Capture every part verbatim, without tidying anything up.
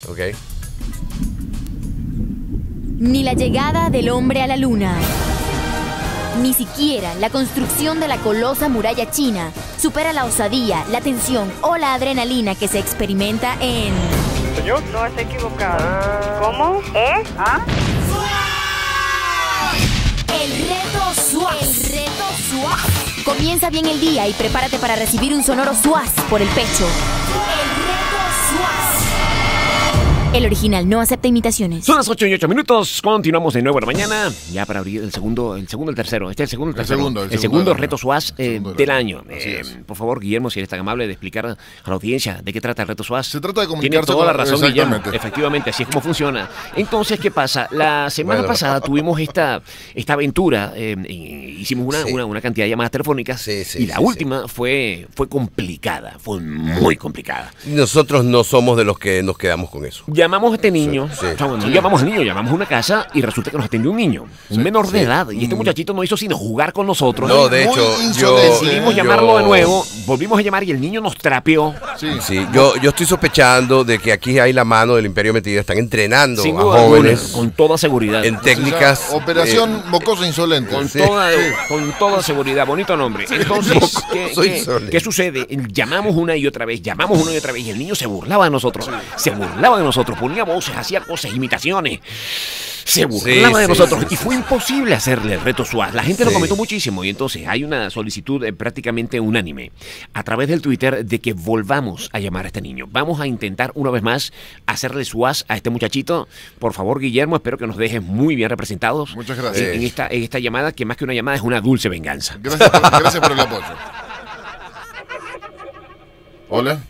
Ok. Ni la llegada del hombre a la luna, ni siquiera la construcción de la colosa muralla china supera la osadía, la tensión o la adrenalina que se experimenta en... ¿Señor? No, está equivocado. ¿Cómo? ¿Eh? ¿Ah? El reto SWAS. El reto SWAS. Comienza bien el día y prepárate para recibir un sonoro SWAS por el pecho. El reto SWAS. El original no acepta imitaciones. Son las ocho y ocho minutos. Continuamos de nuevo en la mañana. Ya para abrir el segundo, el segundo, el tercero. Este es el segundo, el tercero. El segundo, el el segundo, segundo el reto SWAS eh, segundo del año. Así Eh, es. por favor, Guillermo, si eres tan amable de explicar a la audiencia de qué trata el reto SWAS. Se trata de Tiene comunicarse toda con- la razón, Guillermo. exactamente. Efectivamente, así es como funciona. Entonces, ¿qué pasa? La semana Bueno. pasada tuvimos esta, esta aventura. eh, y hicimos una, Sí. una, una cantidad de llamadas telefónicas. Sí, sí, y la sí, última fue, fue complicada. Fue muy complicada. Nosotros no somos de los que nos quedamos con eso. Llamamos a este niño, Sí, sí. o sea, bueno, no llamamos al niño, llamamos a una casa y resulta que nos atendió un niño, un menor de sí. edad. Y este muchachito no hizo sino jugar con nosotros. No, de Muy hecho, yo... insolente. Decidimos yo- llamarlo de nuevo, volvimos a llamar y el niño nos trapeó. Sí. Sí, yo, yo estoy sospechando de que aquí hay la mano del Imperio metida. Están entrenando Sin a duda jóvenes alguna, con toda seguridad. en O sea, técnicas... operación Mocoso Insolente. Con, Sí, toda, sí. con toda seguridad, bonito nombre. Entonces, ¿qué, Soy qué- insolente. qué sucede? Llamamos una y otra vez, llamamos una y otra vez y el niño se burlaba de nosotros. Se burlaba de nosotros, ponía voces, hacía cosas, imitaciones. Se burlaba Sí, de sí, nosotros sí, y sí. fue imposible hacerle el reto SWAS. La gente lo Sí. comentó muchísimo y entonces hay una solicitud eh, prácticamente unánime a través del Twitter de que volvamos a llamar a este niño. Vamos a intentar una vez más hacerle SWAS a este muchachito. Por favor, Guillermo, espero que nos dejes muy bien representados. Muchas gracias. En, en esta, en esta llamada, que más que una llamada es una dulce venganza. Gracias por, gracias por el apoyo. Hola.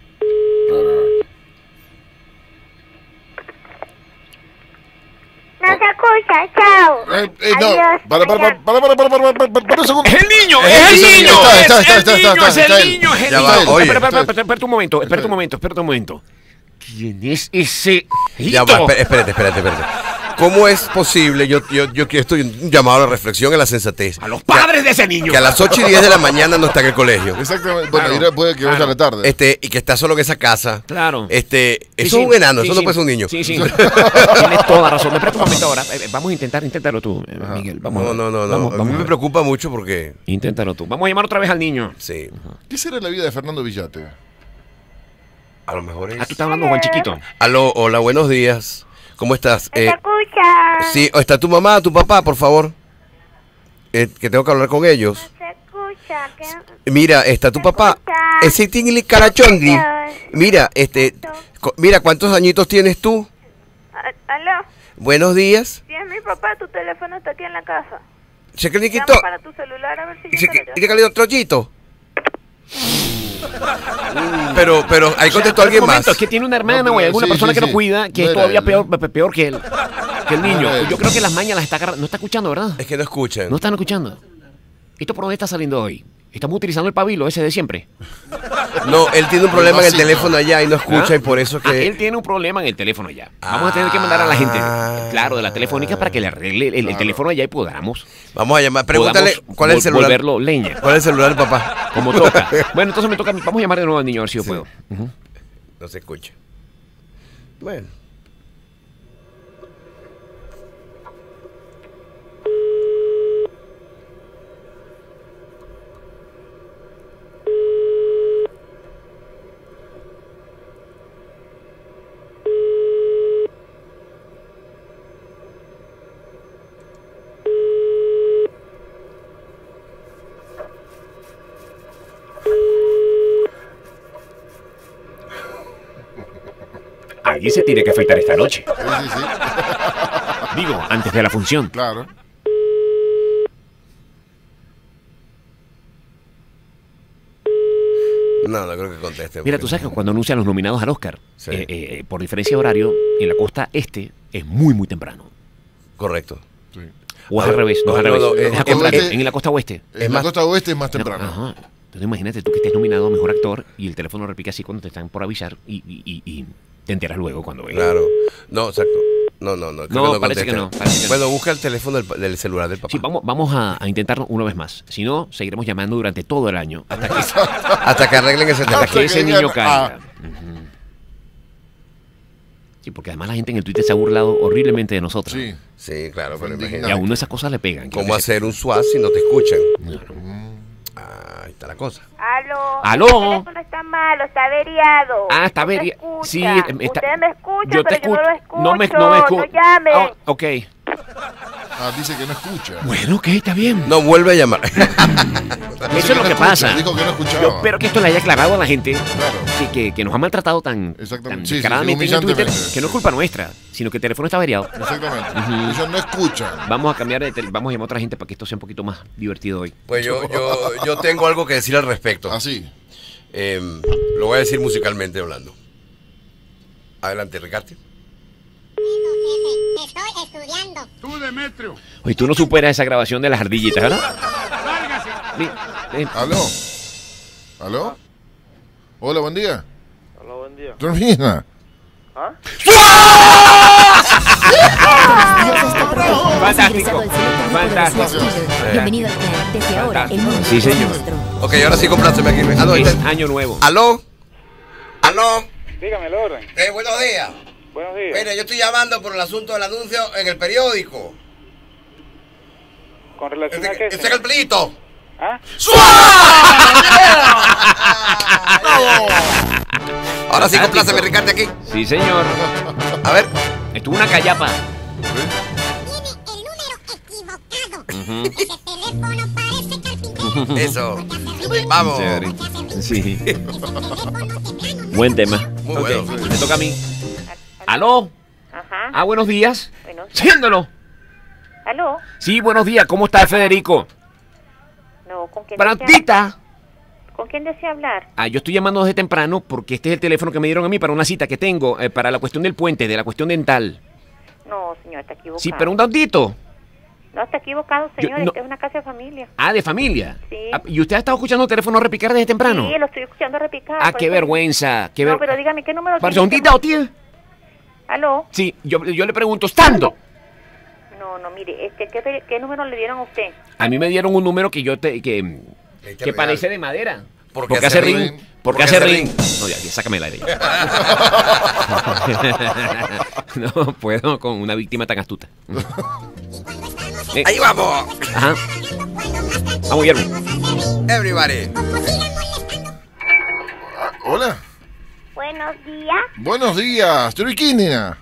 No se escucha, chao. Eh, eh, no, Adiós. para, para, para, para, para, para, para, para, para, para un segundo. ¡Es el niño! Eh, ¡Es el ese niño! está, ¡Es está, está, el está, niño! está, ¡Es está el él. niño! ¡Es el Ya niño! va, Espera, oye. espera, espera, espera, espera un momento, espera un momento, espera un momento. ¿Quién es ese? Ya va, espérate, espérate, espérate, espérate. ¿Cómo es posible? Yo, yo, yo quiero estoy un llamado a la reflexión, a la sensatez. A los padres de ese niño. Que a las ocho y diez de la mañana no está en el colegio. Exactamente. Bueno, Claro, dirá, puede que vaya a la tarde. Este, y que está solo en esa casa. Claro. Este, Sí, eso sí, es un enano, sí, eso sí. no puede ser un niño. Sí, sí. Tienes toda razón. Espera un momento ahora. Eh, Vamos a intentar, inténtalo tú, eh, Miguel. Vamos, No, no, no, no. Vamos, a vamos mí a me ver. preocupa mucho porque. Inténtalo tú. Vamos a llamar otra vez al niño. Sí. ¿Qué será la vida de Fernando Villate? A lo mejor es. Ah, tú estás hablando, Juan Chiquito. Aló, hola, buenos días. ¿Cómo estás? No se Eh, escucha. sí, ¿está tu mamá, tu papá, por favor? Eh, que tengo que hablar con ellos. No se escucha. ¿qué? Mira, está tu papá. escucha. Ese tingli carachongli. Mira, este. co- Mira, ¿cuántos añitos tienes tú? A- Aló, Buenos días. si es mi papá, tu teléfono está aquí en la casa. Chequeniquito. Llama para tu celular a ver si yo te lo llevo. Chequeniquito trollito. Pero, pero, ahí contestó alguien Un más. momento, es que tiene una hermana No, o hay pero alguna sí, persona sí, que lo sí. cuida, que No es era todavía él. peor, pe- peor que, el, que el niño. No era él. Yo creo que las mañas las está agarrando. No está escuchando, ¿verdad? Es que no escuchan. No están escuchando. ¿Esto por dónde está saliendo hoy? Estamos utilizando el pabilo ese de siempre. No, él tiene un problema en el vasito. teléfono allá y no escucha ¿Ah? y por eso Ah, que... él tiene un problema en el teléfono ya. Vamos a tener que mandar a la gente, Ah. claro, de la telefónica para que le arregle el, el Claro. teléfono allá y podamos, Vamos a llamar. Pregúntale podamos cuál es el vol- celular. volverlo leña, ¿Cuál es el celular del papá? como toca. Bueno, entonces me toca, a mí. Vamos a llamar de nuevo al niño a ver si yo puedo. Ujú. No se escucha. Bueno. Alguien se tiene que afeitar esta noche. Sí, sí, sí. Digo, antes de la función. Claro. No, no creo que conteste. Mira, porque- tú sabes que cuando anuncian los nominados al Oscar, Sí. eh, eh, por diferencia de horario, en la costa este es muy, muy temprano. Correcto. Sí. O es Ah, al revés, no, no, es al no, revés. no, Es eh, al contrario, este- en la costa oeste. En la más- costa oeste es más temprano. Ajá. Entonces imagínate tú que estés nominado a Mejor Actor y el teléfono repica así cuando te están por avisar y, y- y- y te enteras luego cuando venga. Claro. No, exacto. No, no, no. creo No, que parece que contesta. no, parece que no. Bueno, busca el teléfono del, del celular del papá. Sí, vamos, vamos a, a intentarlo una vez más. Si no, seguiremos llamando durante todo el año hasta que, Hasta que arreglen ese hasta teléfono. que ese que niño digan, caiga. ah. Ujú. Sí, porque además la gente en el Twitter se ha burlado horriblemente de nosotros. Sí. Sí, claro, pero Indignado. Y a imagínate. uno esas cosas le pegan. quiero ¿Cómo que sepa. hacer un swaz si no te escuchan? Ah, ahí está la cosa. Aló. Aló. El teléfono está malo, está averiado. Ah, está No me averiado. escucha. Sí, está- Ustedes me escuchan, yo te pero yo no lo escucho. escucho. No me, no me escucho. No llamen. Ah, ok. Ah, dice que no escucha. Bueno, ok, está bien. No vuelve a llamar. Dice Eso es lo no que escucha, pasa. Dijo que no escuchaba. Yo espero que esto le haya aclarado a la gente Claro. que, que, que nos ha maltratado tan, Exactamente. tan Sí, sí, sí, descaradamente en el Twitter, humillantemente. que no es culpa nuestra, sino que el teléfono está averiado. Exactamente. Ellos no escuchan. Vamos a cambiar de tel- vamos a llamar a otra gente para que esto sea un poquito más divertido hoy. Pues yo, yo, yo tengo algo que decir al respecto. Así. Eh, lo voy a decir musicalmente hablando. Adelante, Ricardo. Estoy estudiando. Tú, Demetrio. Oye, tú no superas esa grabación de las ardillitas, ¿verdad? Sí, sí. ¿Aló? ¿Aló? Hola, buen día. Hola, buen día. Dormina. ¿Ah? Fantástico. Fantástico. Bienvenido al plan. Desde ahora, el mundo Sí, es señor. nuestro. Ok, ahora sí, compláceme aquí. Aló, Es este- año nuevo. ¿Aló? ¿Aló? Dígame, Loren. Eh, buenos días. Buenos días. Mire, yo estoy llamando por el asunto del anuncio en el periódico. Con relación Este, a qué. este es el plito. ¿Ah? Ahora sí, compláceme, Ricardo, aquí. Sí, señor. A ver. Estuvo una callapa. Tiene el número equivocado. Ese teléfono parece carpintero. Eso. Vamos. Chévere. Sí. Ese teléfono teclano. Buen tema. Muy Ok, bueno. me toca a mí. ¿Aló? Ajá. Ah, buenos días. Bueno. Siéndolo. ¿Aló? Sí, buenos días. ¿Cómo está Federico? No, ¿con quién desea, Brandita. ¿con quién desea hablar? Ah, yo estoy llamando desde temprano porque este es el teléfono que me dieron a mí para una cita que tengo eh, para la cuestión del puente, de la cuestión dental. No, señor, está equivocado. Sí, pero un tantito. No, está equivocado, Yo- señor. no- Esta es una casa de familia. Ah, de familia. Sí. Ah, ¿y usted ha estado escuchando el teléfono repicar desde temprano? Sí, lo estoy escuchando repicar. Ah, por qué eso- vergüenza. Qué No, ver- pero dígame, ¿qué número tiene Parzondita usted? o tía. ¿Aló? Sí, yo, yo le pregunto, ¿estando? No, no, mire, este, ¿qué, ¿qué número le dieron a usted? A mí me dieron un número que yo te, que, Este que real. parece de madera. Porque Porque hace hace ring. ring. Porque Porque hace hace ring. ring. No, ya, ya, sácame el aire. ya. No puedo con una víctima tan astuta. Eh, Ahí vamos. Ajá. Vamos, Guillermo. Everybody. Ah, hola. Buenos días. Buenos días. Turiquínia.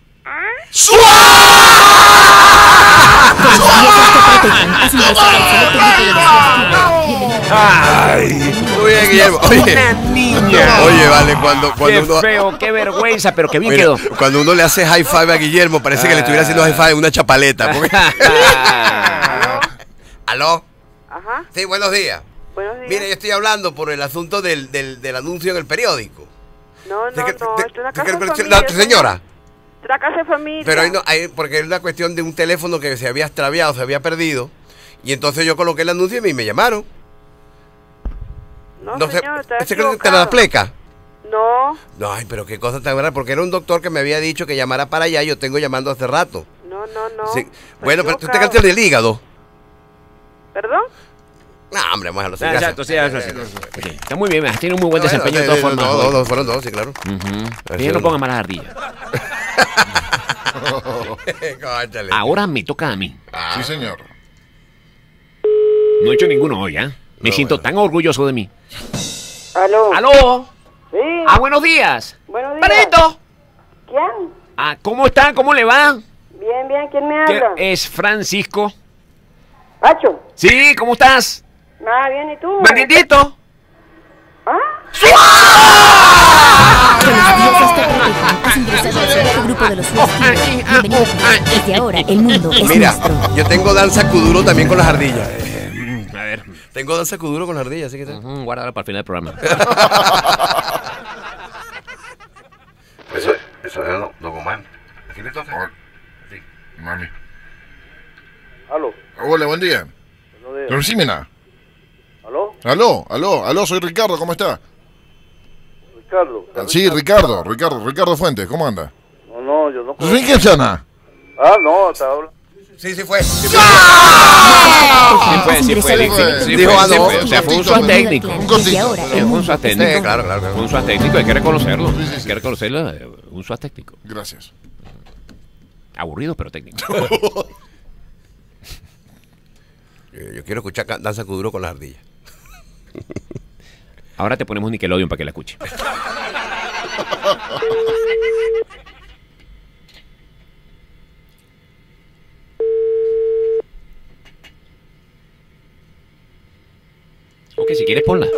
Ay, muy bien, Guillermo. Oye, Una niña. oye, vale, cuando, Qué cuando uno. feo, qué vergüenza, pero qué bien Mira, quedó. cuando uno le hace high five a Guillermo, parece que le estuviera haciendo high five en una chapaleta. porque- ¿Aló? Ajá. Sí, buenos días. Buenos días. Mire, yo estoy hablando por el asunto del, del, del anuncio en el periódico. No, ¿De no, qué- no, de- es una de casa qué- de pero- familia. no, señora, Es una casa de familia. pero ahí no, ahí- porque es una cuestión de un teléfono que se había extraviado, se había perdido. Y entonces yo coloqué el anuncio y me, me llamaron. No, No sé, señor, está ¿ese que te equivocado. la pleca? No, No, ay, pero qué cosa tan rara, porque era un doctor que me había dicho que llamara para allá y yo tengo llamando hace rato. no, no, no. Sí. está Bueno, pero tú te equivocado. cantas del hígado. ¿Perdón? No, hombre, vamos a dejarlo así. Ah, gracias. exacto, sí, eso sí. Ok, está muy bien, has tenido un muy buen Bueno, desempeño de eh, todas eh, formas. No, hoy. no, no, fueron dos, sí, claro. Ujú. Ella no ponga malas ardillas. Cónchale. Ahora me toca a mí. Sí, señor. No he hecho ninguno hoy, ¿ah? Me No, siento bueno. tan orgulloso de mí. ¿Aló? ¡Aló! Sí. ¡Ah, buenos días! Buenos días. ¡Parito! ¿Quién? Ah, ¿cómo está? ¿Cómo le va? Bien, bien, ¿quién me ¿Qué- habla? Es Francisco. Pacho. Sí, ¿cómo estás? Nada, bien, ¿y tú? ¡Bendito! ¿Ah? Has ingresado al selecto grupo de los Suaz Killers. Bienvenido. Desde ahora, el mundo es Mira, nuestro. yo tengo danza kuduro también con las ardillas. A ver, Tengo danza kuduro con las ardillas, así que... ujú, guárdalo para el final del programa. Eso, eso es Dogomán. ¿A quién le toca? Hola. Mami. ¿Aló? Hola, buen día. Buenos días. Dormina. ¿Aló? Aló, aló, aló, soy Ricardo, ¿cómo está? Ricardo. Sí, Ricardo, Ricardo, Ricardo Fuentes, ¿cómo anda? No, no, yo no ¿Sí, quién sana? Ah, no, está hablando. Sí, sí fue. Sí Sí fue, sí fue, sí fue, sí Dijo, fue, ah, sí no. fue. O sea, fue un Un SWAT cosito, técnico. un Desde cosito. ahora, Sí, el fue un mundo SWAT es técnico. Sí, claro, claro, claro. Fue un SWAT técnico, hay que reconocerlo. Sí, sí, sí. Hay que reconocerlo. un swaz técnico. Gracias. Aburrido, pero técnico. Yo, yo quiero escuchar ca- Danza Kuduro con las ardillas. Ahora te ponemos Nickelodeon para que la escuche. Ok, si quieres ponla.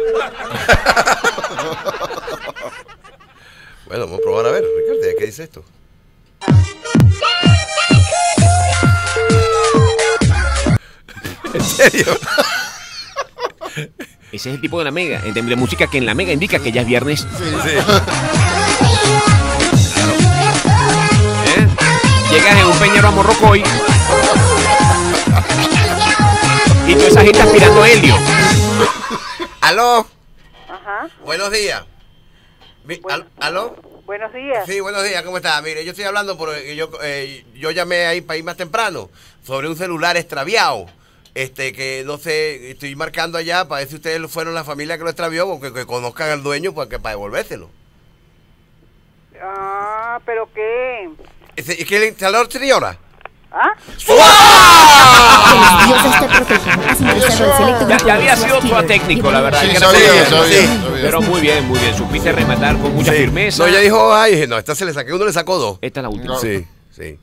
Bueno, vamos a probar a ver, Ricardo, ¿qué dice esto? ¿En serio? Ese es el tipo de la Mega, de, de música que en la Mega indica que ya es viernes. Sí, sí. ¿Eh? Llegas en un peñero a Morrocoy y toda esa gente aspirando helio. ¿Aló? Ajá. Buenos días. Mi- al- ¿Aló? Buenos días. Sí, buenos días, ¿cómo está? Mire, yo estoy hablando porque yo, eh, yo llamé ahí para ir más temprano sobre un celular extraviado. Este, que no sé, estoy marcando allá para ver si ustedes fueron la familia que lo extravió, porque que conozcan al dueño para, que, para devolvérselo. Ah, ¿pero qué? Ese- ¿Y qué le instaló, señora? ¿Ah? Que los dioses te protejan. Has ingresado al selecto Ya, grupo ya de había Swaz sido Killer. tu técnico, la verdad. Sí, que era sabía, muy bien. sabía, sí. sabía. Pero muy bien, muy bien. Supiste rematar con mucha Sí. firmeza. No, ella dijo, ay, dije, no, esta se le saqué, uno le sacó dos. Esta es la última. No. Sí, sí.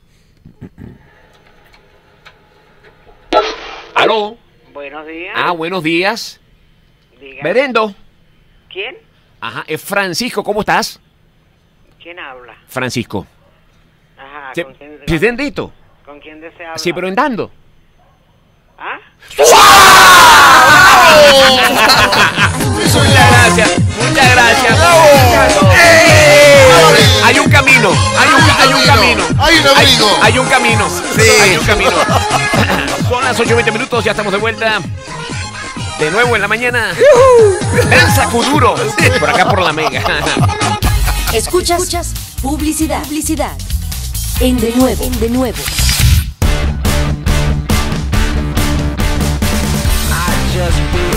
¿Aló? Buenos días. Ah, buenos días. Dígame. Merendo. ¿Quién? Ajá, es Francisco, ¿cómo estás? ¿Quién habla? Francisco. Ajá, Sí, ¿con quién, sí, tendito. ¿con quién desea hablar? Sí, pero andando. ¿Ah? Muchas gracias, muchas gracias. Hay un camino, hay un, hay un camino. Hay un abrigo. Hay, hay un camino. Sí. Hay un camino. Son las ocho y veinte minutos, ya estamos de vuelta. De nuevo en la mañana. Danza Kuduro. Por acá por la Mega. Escuchas, Escuchas publicidad. Publicidad. En de nuevo, en de nuevo. I just